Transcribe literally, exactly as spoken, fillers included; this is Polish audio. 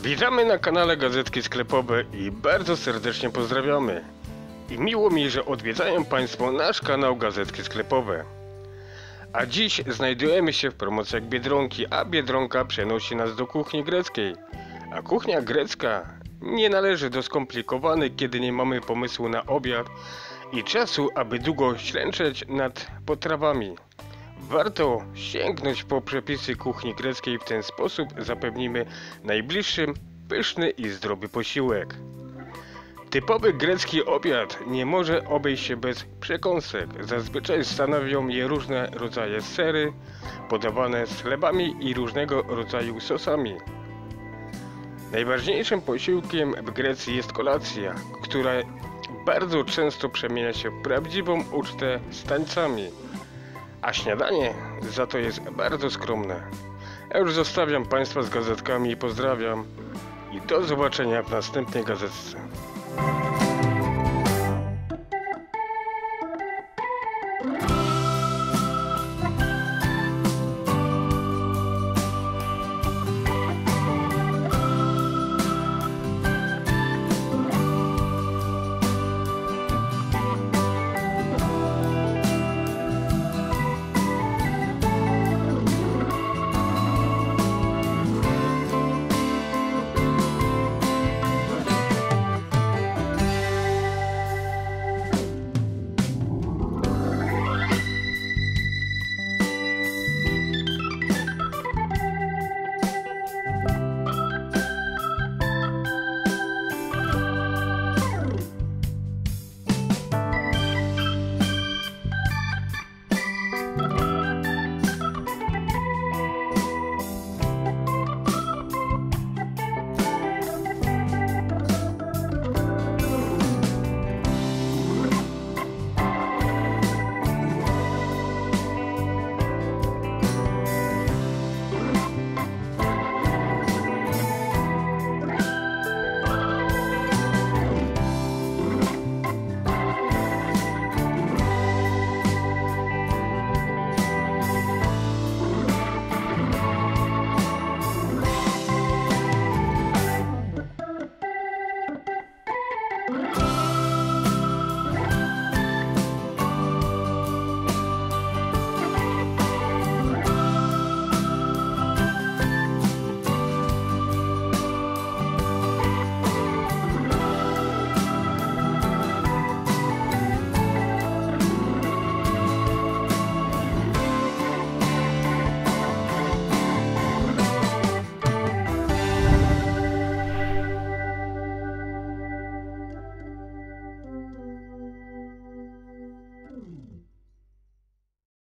Witamy na kanale Gazetki Sklepowe i bardzo serdecznie pozdrawiamy. I miło mi, że odwiedzają Państwo nasz kanał Gazetki Sklepowe. A dziś znajdujemy się w promocjach Biedronki, a Biedronka przenosi nas do kuchni greckiej. A kuchnia grecka nie należy do skomplikowanej, kiedy nie mamy pomysłu na obiad i czasu, aby długo ślęczeć nad potrawami. Warto sięgnąć po przepisy kuchni greckiej, w ten sposób zapewnimy najbliższym pyszny i zdrowy posiłek. Typowy grecki obiad nie może obejść się bez przekąsek. Zazwyczaj stanowią je różne rodzaje sery, podawane z chlebami i różnego rodzaju sosami. Najważniejszym posiłkiem w Grecji jest kolacja, która bardzo często przemienia się w prawdziwą ucztę z tańcami. A śniadanie za to jest bardzo skromne. Ja już zostawiam Państwa z gazetkami i pozdrawiam. I do zobaczenia w następnej gazetce.